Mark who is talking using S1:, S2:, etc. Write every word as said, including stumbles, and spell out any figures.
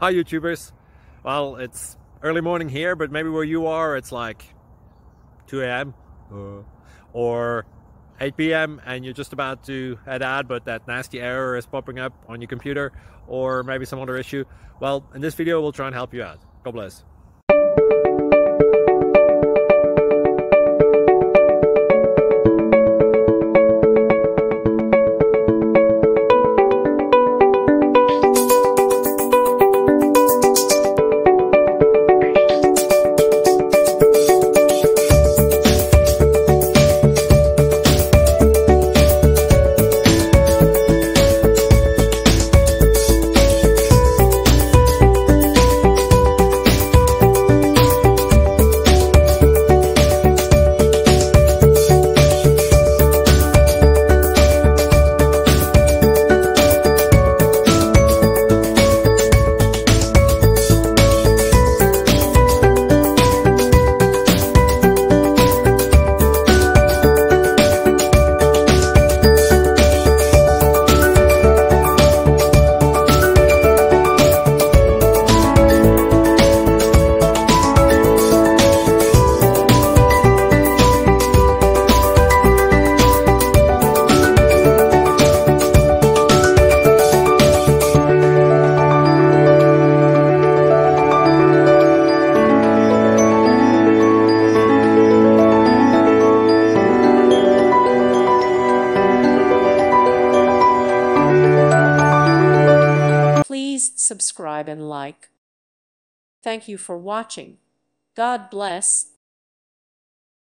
S1: Hi YouTubers. Well, it's early morning here, but maybe where you are it's like two A M uh, or eight P M and you're just about to head out, but that nasty error is popping up on your computer, or maybe some other issue. Well, in this video we'll try and help you out. God bless.
S2: Please subscribe and like. Thank you for watching. God bless.